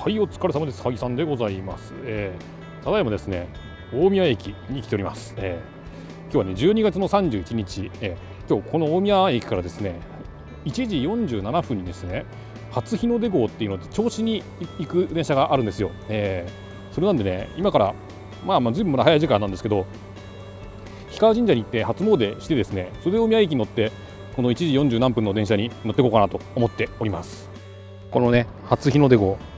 はい、お疲れ様です。萩さんでございます。ただいまですね、大宮駅に来ております。今日はね、12月の31日、今日この大宮駅からですね、1時47分にですね、初日の出号っていうので銚子に行く電車があるんですよ。それなんでね、今からずいぶん早い時間なんですけど、氷川神社に行って初詣してですね、それで大宮駅に乗ってこの1時40何分の電車に乗っていこうかなと思っております。このね、初日の出号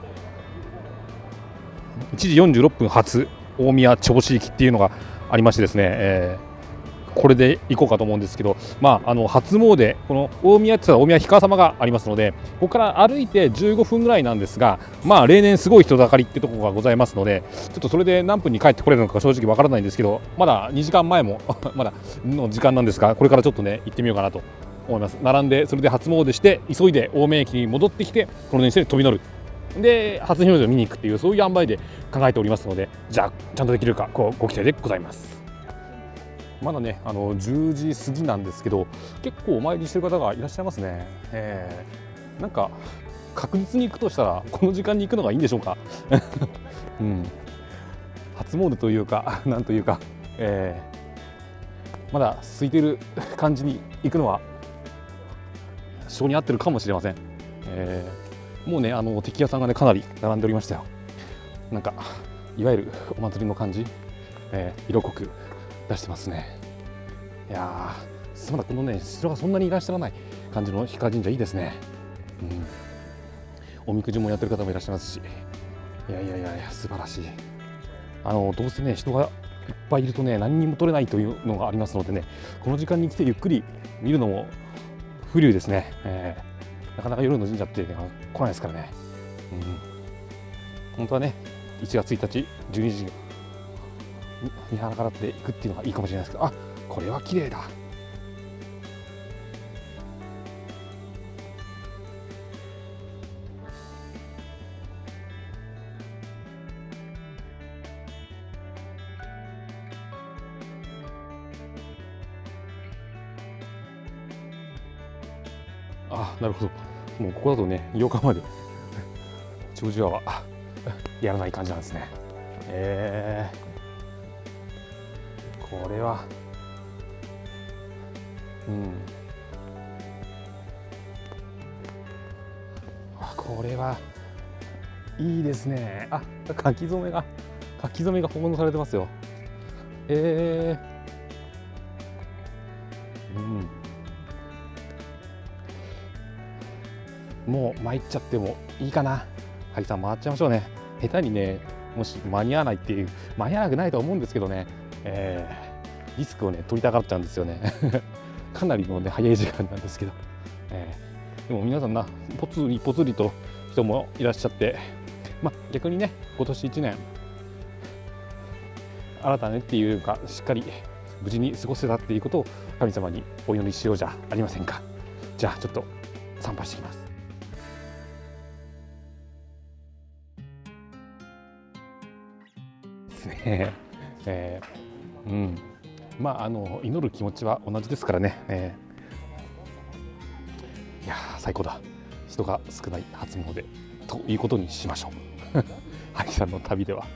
1時46分発大宮銚子行きっていうのがありましてですね、これで行こうかと思うんですけど、初詣、この大宮って言ったら大宮氷川様がありますので、ここから歩いて15分ぐらいなんですが、例年すごい人だかりってところがございますので、ちょっとそれで何分に帰ってこれるのか正直わからないんですけど、まだ2時間前もまだの時間なんですが、これからちょっとね行ってみようかなと思います。並んでそれで初詣して急いで大宮駅に戻ってきて、この電車で飛び乗る。で初日の出を見に行くっていう、そういう塩梅で考えておりますので、じゃあちゃんとできるかご期待でございます。まだね10時過ぎなんですけど、結構お参りしてる方がいらっしゃいますね。なんか確実に行くとしたらこの時間に行くのがいいんでしょうか、初詣というかなんというか、まだ空いてる感じに行くのは性に合ってるかもしれません。もうね敵屋さんがねかなり並んでおりましたよ。なんかいわゆるお祭りの感じ、色濃く出してますね。いやー、まだこのね人がそんなにいらっしゃらない感じの氷川神社いいですね。おみくじもやってる方もいらっしゃいますし、いや素晴らしい。どうせね人がいっぱいいるとね何にも取れないというのがありますのでね、この時間に来てゆっくり見るのも風流ですね。なかなか夜の神社って、来ないですからね。本当はね1月1日12時見計らっていくっていうのがいいかもしれないですけど、これは綺麗だ。なるほど。もうここだとね8日まで長寿はやらない感じなんですね。これはこれはいいですね。書き初めが奉納されてますよ。もう参っちゃってもいいかな。萩さん回っちゃいましょうね。下手にねもし間に合わないっていう、間に合わなくないと思うんですけどね、リスクをね取りたがっちゃうんですよねかなりのね早い時間なんですけど、でも皆さんぽつりぽつりと人もいらっしゃって、逆にね今年1年新たねっていうか、しっかり無事に過ごせたっていうことを神様にお祈りしようじゃありませんか。じゃあちょっと参拝してきます。ですね。祈る気持ちは同じですからね。いや最高だ。人が少ない初詣ということにしましょう萩さんの旅では、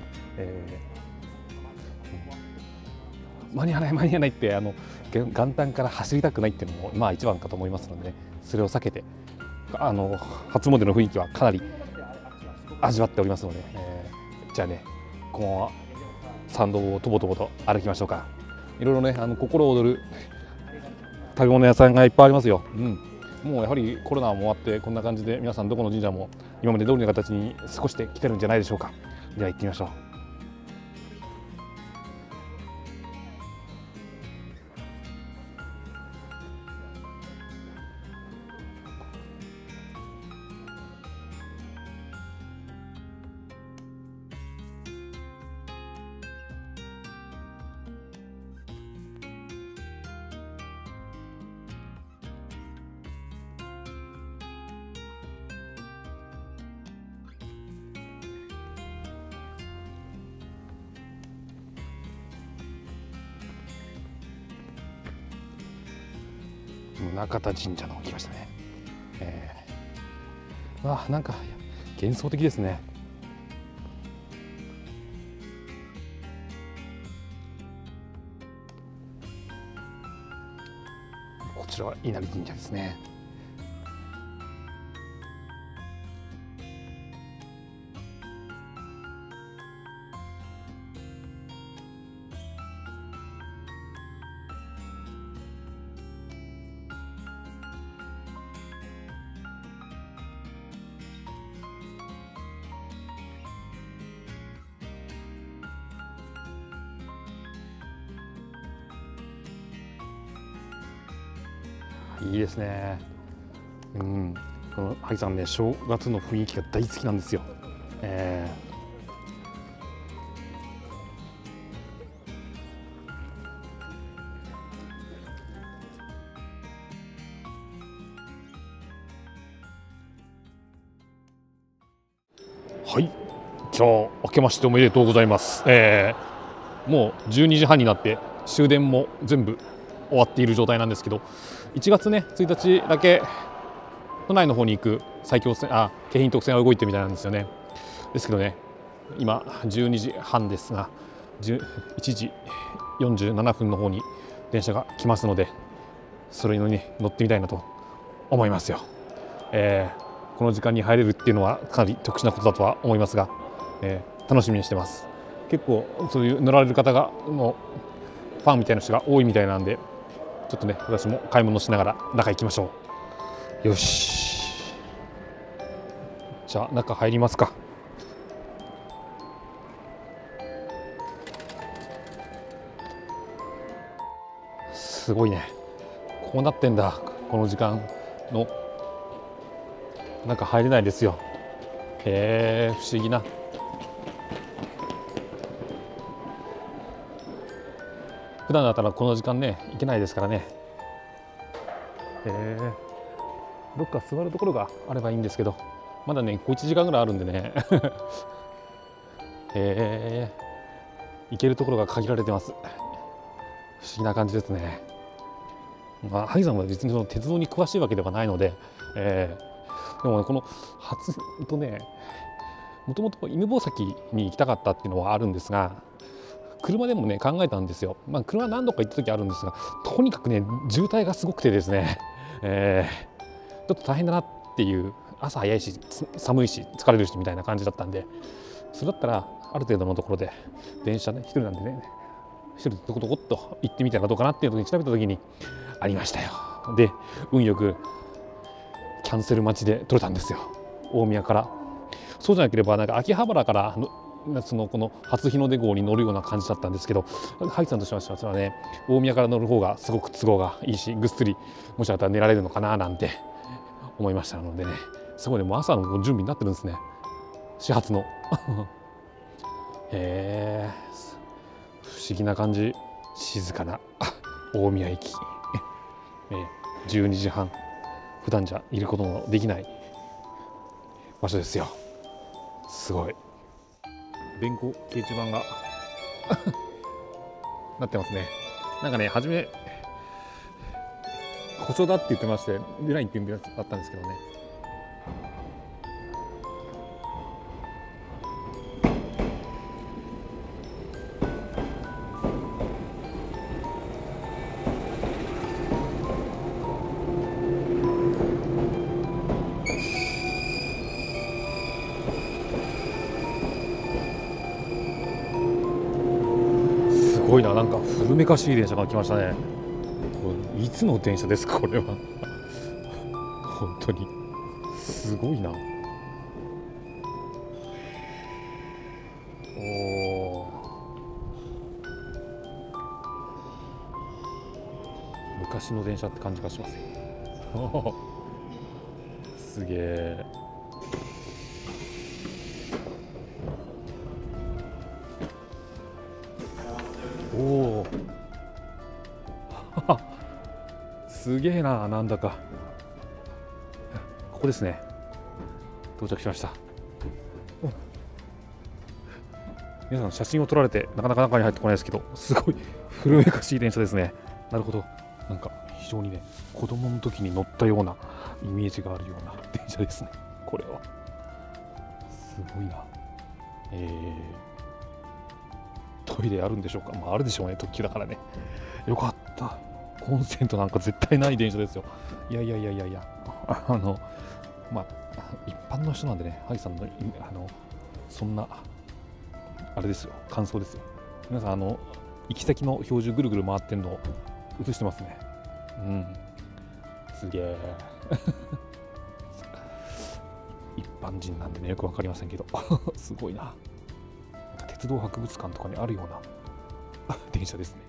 間に合わないって元旦から走りたくないっていうのも一番かと思いますので、ね、それを避けて初詣の雰囲気はかなり味わっておりますので、じゃあねこのまま参道をとぼとぼと歩きましょうか。いろいろね心躍る食べ物屋さんがいっぱいありますよ。もうやはりコロナも終わってこんな感じで皆さんどこの神社も今まで通りの形に過ごしてきてるんじゃないでしょうか。では行ってみましょう。中田神社の来ましたね。なんか幻想的ですね。こちらは稲荷神社ですね。いいですね。この萩さんね、正月の雰囲気が大好きなんですよ。はい、じゃあ明けましておめでとうございます。もう12時半になって終電も全部終わっている状態なんですけど、1月ね1日だけ都内の方に行く埼京線京浜特線が動いてるみたいなんですよね。ですけどね、今12時半ですが1時47分の方に電車が来ますので、それに乗ってみたいなと思いますよ。この時間に入れるっていうのはかなり特殊なことだとは思いますが、楽しみにしてます。結構そういう乗られる方がのファンみたいな人が多いみたいなんで、ちょっとね私も買い物しながら中行きましょう。よし、じゃあ中入りますか。すごいね、こうなってんだ。この時間の中入れないですよ。不思議な。普段だったらこの時間ね行けないですからね。どっか座るところがあればいいんですけど、まだね1時間ぐらいあるんでね行けるところが限られてます。不思議な感じですね。萩さんは別にその鉄道に詳しいわけではないので、でも、ね、この初とね、もともと犬吠埼に行きたかったっていうのはあるんですが、車でもね考えたんですよ。車何度か行った時あるんですが、とにかくね渋滞がすごくてですね、ちょっと大変だなっていう、朝早いし寒いし疲れるしみたいな感じだったんで、それだったらある程度のところで電車ね一人なんでね、一人でトコトコっと行ってみたらどうかなっていう時に調べた時にありましたよ。で運よくキャンセル待ちで取れたんですよ、大宮から。そうじゃなければなんか秋葉原からこの初日の出号に乗るような感じだったんですけど、萩さんとしましてはね、大宮から乗る方がすごく都合がいいし、ぐっすりもしあったら寝られるのかななんて思いましたのでね、すごいね、もう朝の準備になってるんですね、始発の不思議な感じ。静かな大宮駅12時半、普段じゃいることもできない場所ですよ。すごい電光掲示板がなってますね。なんかね、初め故障だって言ってまして出ないって言うんだったんですけどね。すごいな、なんか古めかしい電車が来ましたね。いつの電車ですかこれは本当にすごいな。昔の電車って感じがしますよすげえ。おおすげえな、なんだかここですね。到着しました。皆さん写真を撮られてなかなか中に入ってこないですけど、すごい古めかしい電車ですね。なるほど、なんか非常にね子供の時に乗ったようなイメージがあるような電車ですね、これは。 すごいな。トイレあるんでしょうか。まあ、あるでしょうね、特急だからね。よかった。コンセントなんか絶対ない電車ですよ。いや、まあ、一般の人なんでね、萩さんの、そんな、あれですよ、感想ですよ。皆さん、行き先の表示ぐるぐる回ってんのを映してますね。すげえ。一般人なんでね、よくわかりませんけど、すごいな。鉄道博物館とかにあるような電車ですね。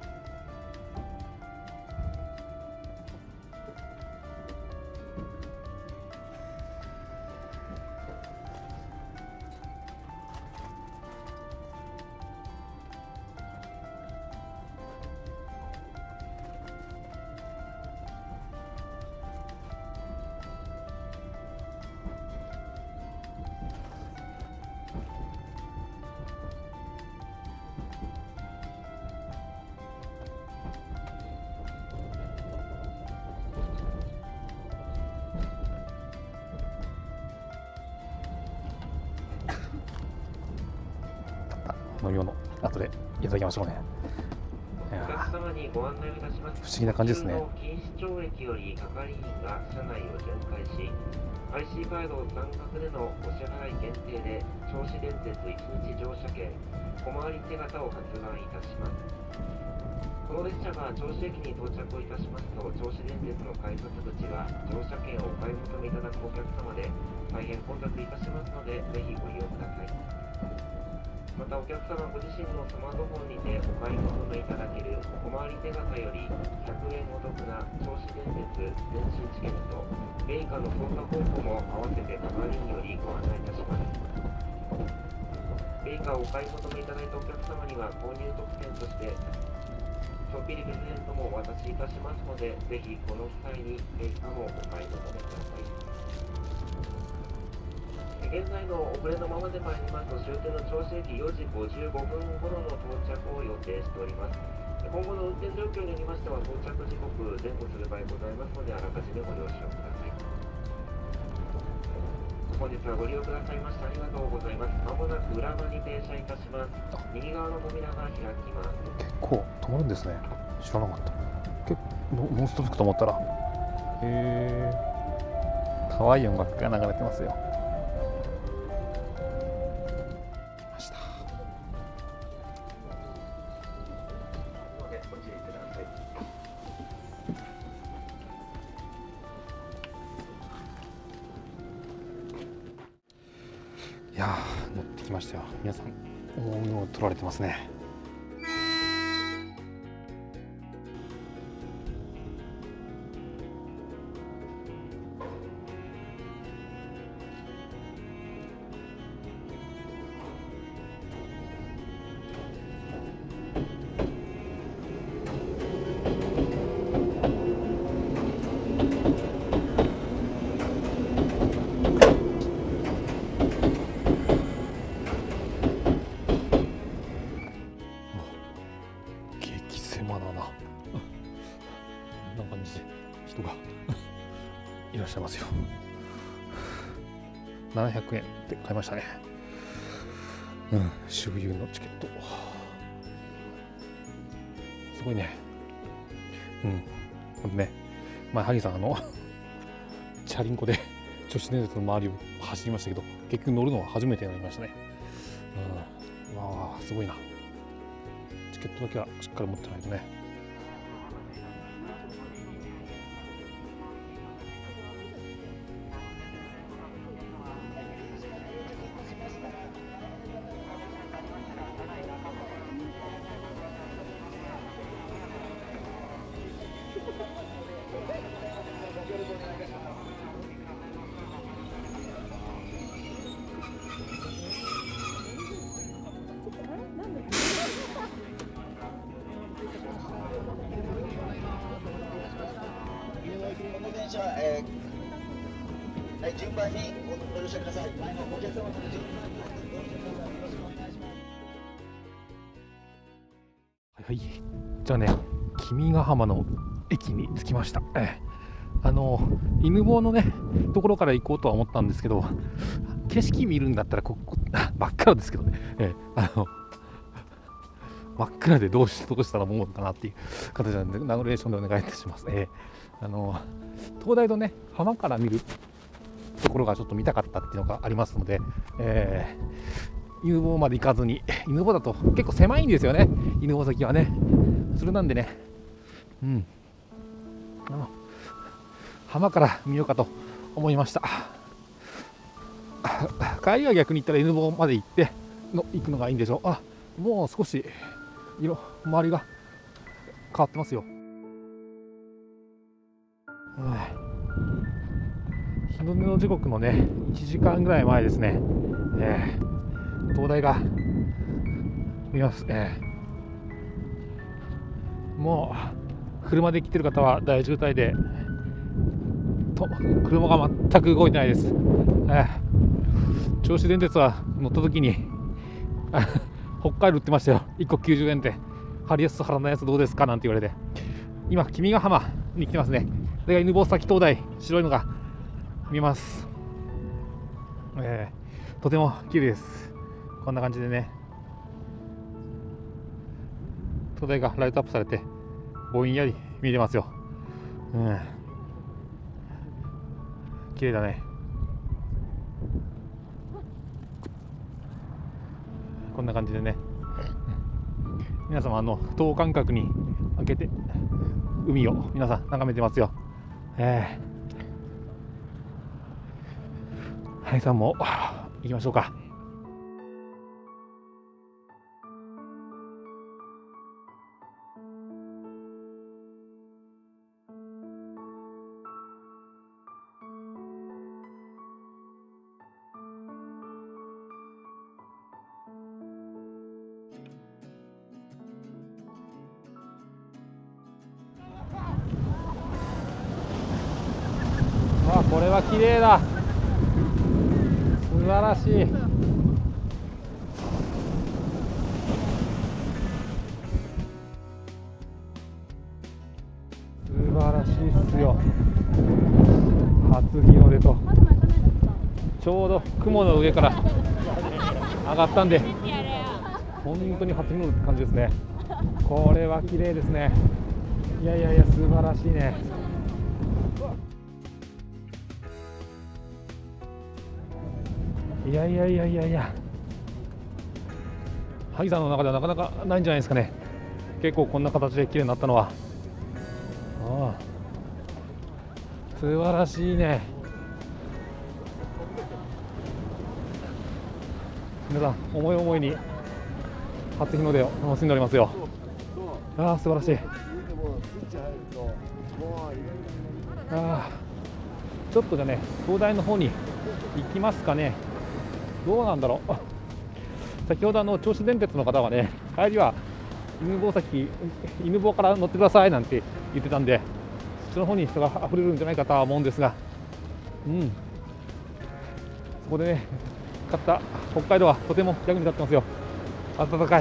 飲み物後でいただきましょうね。 お客様にご案内をいたします。 不思議な感じですね。 禁止懲役より係員が車内を巡回し、IC カード残額でのお支払い限定で銚子電鉄1日乗車券小回り手形を発売いたします。この列車が銚子駅に到着をいたしますと、銚子電鉄の改札口は乗車券をお買い求めいただくお客様で大変混雑いたしますので、ぜひご利用ください。またお客様ご自身のスマートフォンにてお買い求めいただける小回り手形より100円お得な銚子電鉄電信チケット、米価の操作方法も合わせて係員よりご案内いたします。米価をお買い求めいただいたお客様には購入特典としてちょっぴりプレゼントもお渡しいたしますので、ぜひこの機会に米価もお買い求めください。現在の遅れのままで参りますと、終点の銚子駅4時55分頃の到着を予定しております。今後の運転状況によりましては、到着時刻前後する場合ございますので、あらかじめご了承ください。本日はご利用くださいましてありがとうございます。まもなく浦和に停車いたします。右側の扉が開きます。 結構止まるんですね。知らなかった。ノンストップと思ったら、可愛い音楽が流れてますよ。いやー、乗ってきましたよ。皆さん、重みを取られてますね。狭だな。こんな感じで人がいらっしゃいますよ。700円で買いましたね。周遊のチケット。すごいね。これね、前萩さんチャリンコで銚子電鉄の周りを走りましたけど、結局乗るのは初めてになりましたね。わあ、すごいな。チケットだけはしっかり持ってないとね。 この電車、順番にご乗車ください。前のお客様と順番にご乗車ください。よろしくお願いします。 はい、じゃあね、君ヶ浜の駅に着きました。犬吠のねところから行こうとは思ったんですけど、 景色見るんだったらここ真っ暗ですけどね、真っ暗でどうしたら思うのかなっていう形なんで、ナレーションでお願いいたします。灯台とね浜から見るところがちょっと見たかったっていうのがありますので、犬吠まで行かずに、犬吠だと結構狭いんですよね、犬吠崎はね。それなんでね、浜から見ようかと思いました。帰りは逆に行ったら犬吠まで行くのがいいんでしょう。もう少し周りが変わってますよ。日の出の時刻のね1時間ぐらい前ですね。灯台が見ます。もう車で来てる方は大渋滞で車が全く動いてないです。銚子電鉄は乗った時に北海道売ってましたよ。1個90円で貼るやつと貼らないやつどうですかなんて言われて、今君ヶ浜に来てますね。それが犬吠埼灯台、白いのが見えます。とても綺麗です。こんな感じでね、灯台がライトアップされてぼんやり見えてますよ。綺麗だね。こんな感じでね、皆様等間隔に開けて海を皆さん眺めてますよ。はいさんも行きましょうか。これは綺麗だ。素晴らしい。素晴らしいっすよ。初日の出とちょうど雲の上から上がったんで、本当に初日の出って感じですね。これは綺麗ですね。いや素晴らしいね。いや萩山の中ではなかなかないんじゃないですかね。結構こんな形で綺麗になったのは。素晴らしいね。皆さん思い思いに初日の出を楽しんでおりますよ。素晴らしい。ちょっとじゃね灯台の方に行きますかね。どうなんだろう。先ほど銚子電鉄の方はね、帰りは犬吠から乗ってくださいなんて言ってたんで、そっちの方に人が溢れるんじゃないかとは思うんですが、そこでね買った北海道はとても役に立ってますよ。暖かい。い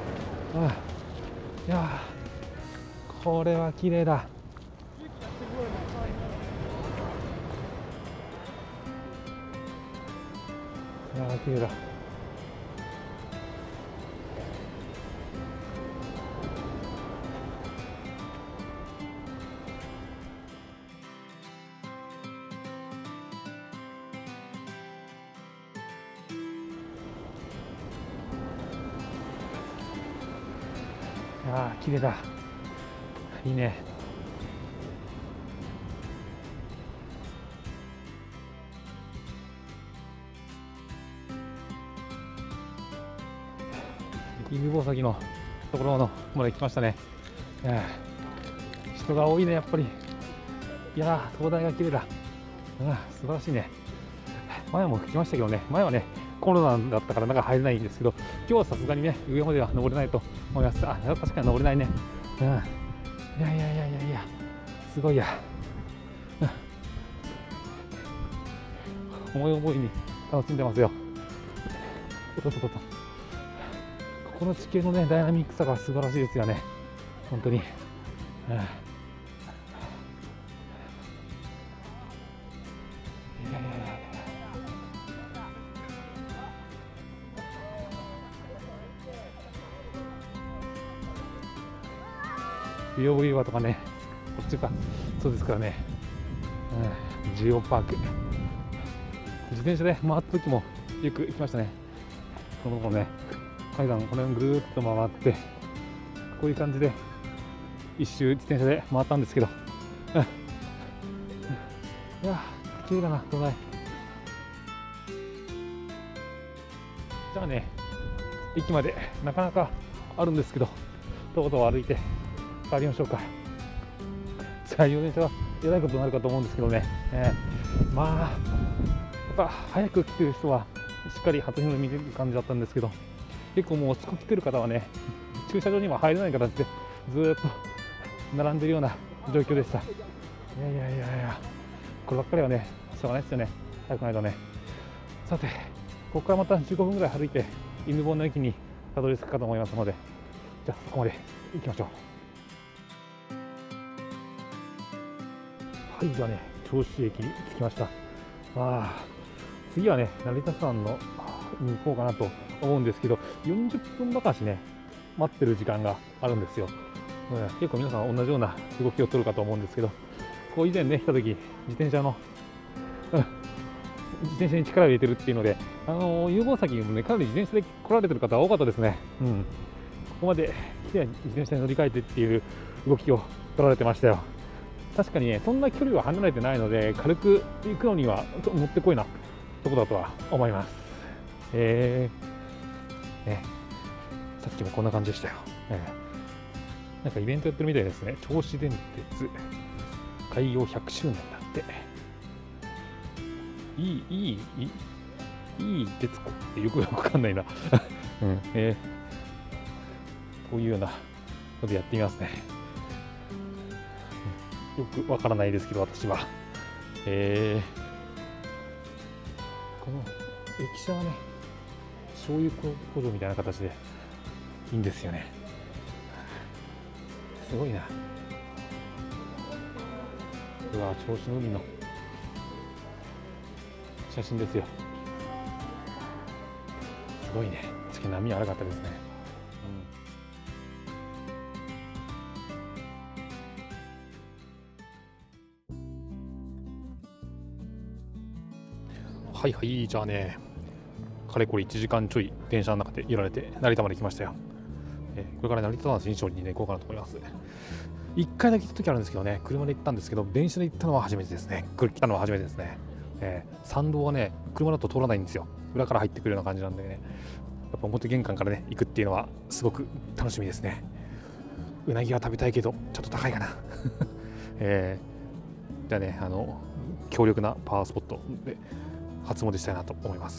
やこれは綺麗だ。綺麗だ。綺麗だ。いいね。犬吠埼のところのまで来ましたね。人が多いねやっぱり。灯台が綺麗だ。素晴らしいね。前も来ましたけどね、前はねコロナだったから中入れないんですけど、今日はさすがにね上までは登れないと思います。確かに登れないね。すごいや。思い思いに楽しんでますよ。この地形のねダイナミックさが素晴らしいですよね。本当に。 ビオブリバーとかね、こっちか、そうですからね、ジオパーク、自転車で回った時もよく行きましたね。このところね、海岸、この辺ぐるーっと回って、こういう感じで一周自転車で回ったんですけど、いやー、綺麗だな、東大。じゃあね、駅までなかなかあるんですけど、とことを歩いて帰りましょうか。採用電車はえらいことになるかと思うんですけどね、まあ、やっぱ早く来てる人はしっかり初日の出見てる感じだったんですけど、結構もう遅く来てる方はね、駐車場には入れない形でずーっと並んでるような状況でした。いや、こればっかりはね、しょうがないですよね、早くないとね。さて、ここからまた15分ぐらい歩いて犬吠の駅にたどり着くかと思いますので、じゃあそこまで行きましょう。はい、じゃあね、銚子駅に着きました。次はね、成田山のに行こうかなと思うんですけど、40分ばかしね、待ってる時間があるんですよ。結構皆さん同じような動きを取るかと思うんですけど、こう以前ね、来た時自転車に力を入れてるっていうので、有望先もね、かなり自転車で来られてる方多かったですね。ここまで来て自転車に乗り換えてっていう動きを取られてましたよ。確かにね、そんな距離は離れてないので、軽く行くのにはもってこいなとこだとは思います。ね、さっきもこんな感じでしたよ。なんかイベントやってるみたいですね。銚子電鉄開業100周年だって。いい鉄子ってよくわかんないな。こういうようなことやってみますね。よくわからないですけど、私は。この駅舎はね、醤油工場みたいな形でいいんですよね。すごいな。うわ、銚子の海の写真ですよ。すごいね。確かに波荒かったですね。はいはい、じゃあね、かれこれ1時間ちょい電車の中で揺られて成田まで来ましたよ。これから成田山新勝寺にね、行こうかなと思います。1回だけ行った時あるんですけどね、車で行ったんですけど、電車で行ったのは初めてですね。来たのは初めてですね。参道はね、車だと通らないんですよ。裏から入ってくるような感じなんでね、やっぱ表玄関からね、行くっていうのはすごく楽しみですね。うなぎは食べたいけど、ちょっと高いかな。じゃあね、強力なパワースポットで初詣したいなと思います。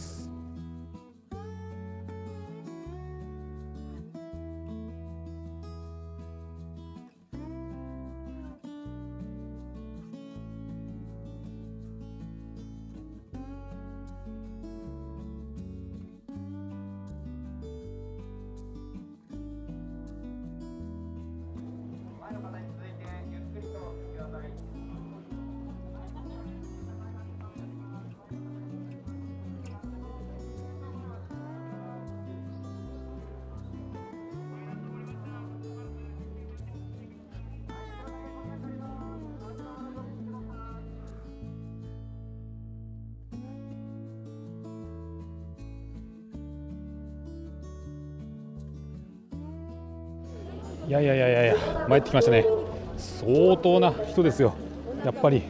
いや、参ってきましたね。相当な人ですよ、やっぱり。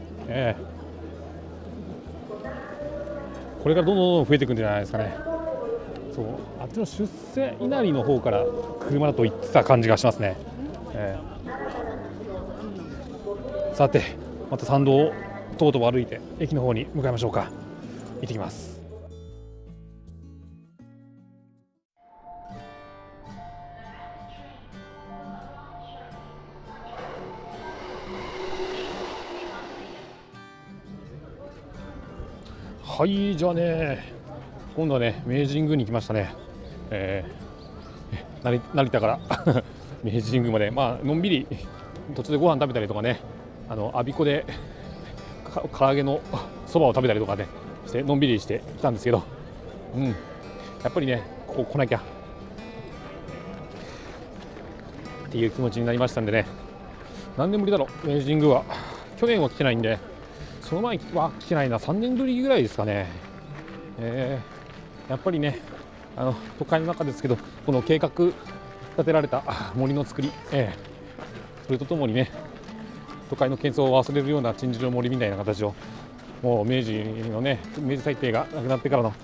これからどんどん増えていくんじゃないですかね。そう、あっちの出世稲荷の方から車だと行ってた感じがしますね。さて、また参道をとうとう歩いて駅の方に向かいましょうか。行ってきます。はい、じゃあね、今度はね、明治神宮に来ましたね。成田から明治神宮まで、のんびり途中でご飯食べたりとかね、我孫子で唐揚げのそばを食べたりとかねしてのんびりしてきたんですけど、やっぱりね、ここ来なきゃっていう気持ちになりましたんでね、 何年ぶりだろう、明治神宮は。去年は来てないんで、その前は来てないな、3年ぶりぐらいですかね。やっぱりね、都会の中ですけど、この計画立てられた森の作り、それとともにね、都会の喧騒を忘れるような鎮守の森みたいな形を、もう明治のね、明治大帝が亡くなってからの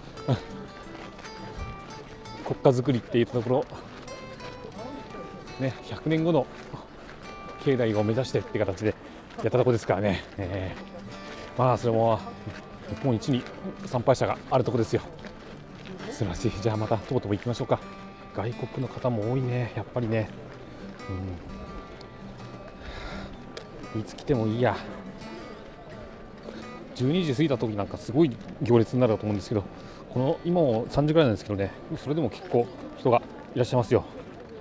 国家づくりっていうところ、ね、100年後の境内を目指してって形でやったところですからね、まあそれも日本一に参拝者があるところですよ。素晴らしい。じゃあまたとことこ行きましょうか。外国の方も多いね、やっぱりね、いつ来てもいいや。12時過ぎた時なんかすごい行列になると思うんですけど、この今も3時ぐらいなんですけどね、それでも結構人がいらっしゃいますよ。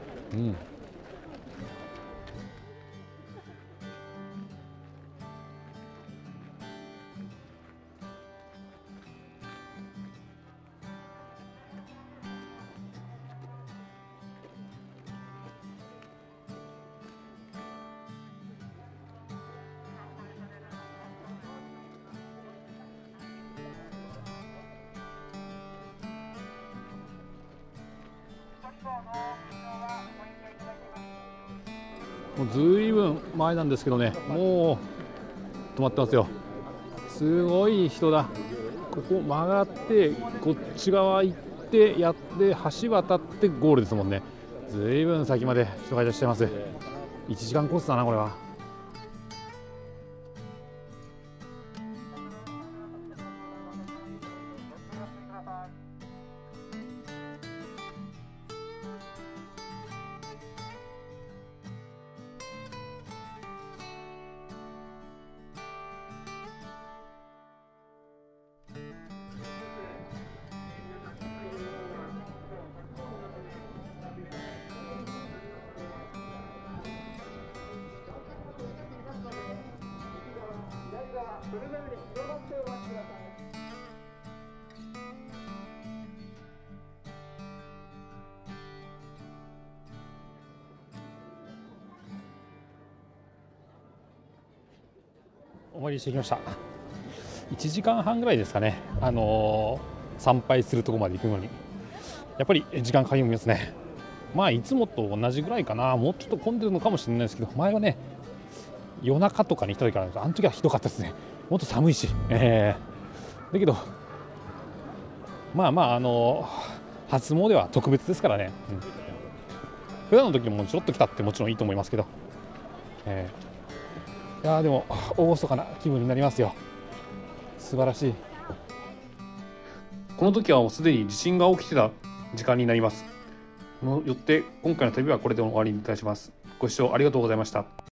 もうずいぶん前なんですけどね、もう止まってますよ。すごい人だ。ここ曲がってこっち側行ってやって橋渡ってゴールですもんね。ずいぶん先まで人がいらっしゃいます。1時間コースだなこれは。お参りしてきました。1時間半ぐらいですかね、参拝するところまで行くのにやっぱり時間かかりますね。まあいつもと同じぐらいかな。もうちょっと混んでるのかもしれないですけど、前はね夜中とかに来た時から、あの時はひどかったですね。もっと寒いし、だけどまあまあ初詣は特別ですからね、普段の時もちょっと来たってもちろんいいと思いますけど、いやでも厳かな気分になりますよ。素晴らしい。この時はもうすでに地震が起きてた時間になります。よって今回の旅はこれで終わりにいたします。ご視聴ありがとうございました。